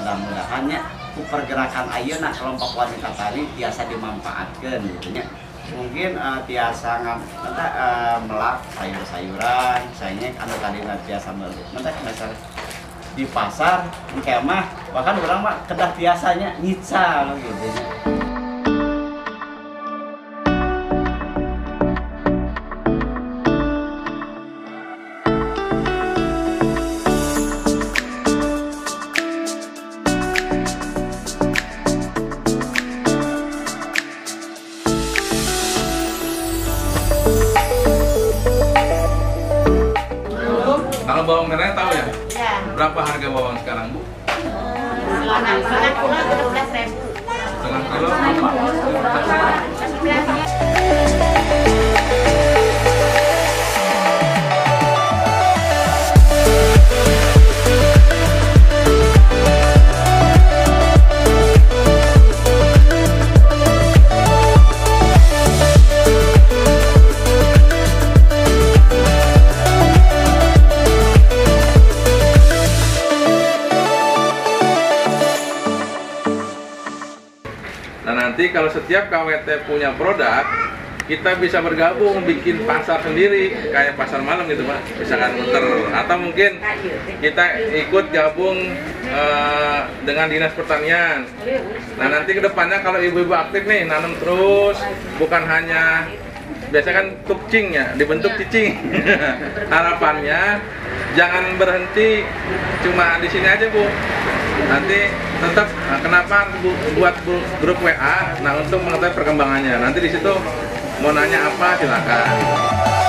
mudah-mudahannya pergerakan ayeuna kelompok wanita tani biasa dimanfaatkan gitu nya. Mungkin tiasa melak sayur-sayuran, sayangnya anu tadi biasa meuli. Nanti di pasar engke mah bahkan orang mah kedah biasanya nyica gitu nya. Kalau bawang merah tahu ya? Ya. Berapa harga bawang sekarang, Bu? Setengah kilo 12.000. Setengah kilo berapa? Nah nanti kalau setiap KWT punya produk, kita bisa bergabung bikin pasar sendiri kayak pasar malam gitu Pak, misalkan muter, atau mungkin kita ikut gabung dengan dinas pertanian. Nah nanti kedepannya kalau ibu-ibu aktif nih nanam terus, bukan hanya biasa kan tukcing ya, dibentuk cicing. Harapannya jangan berhenti cuma di sini aja Bu. Nanti tetap kenapa buat grup WA, nah untuk mengetahui perkembangannya. Nanti di situ mau nanya apa silakan.